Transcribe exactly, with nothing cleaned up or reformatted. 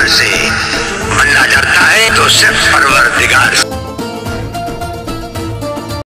से, बंदा डरता है तो सिर्फ परवरदिगार से।